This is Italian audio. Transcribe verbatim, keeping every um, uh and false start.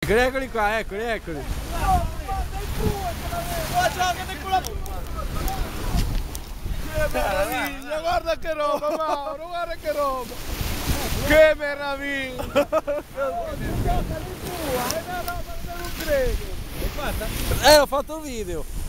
Eccoli qua, eccoli, eccoli. Che meraviglia, guarda che roba, Mauro, guarda che roba. Che meraviglia. È una roba che non credo. Eh, ho fatto il video.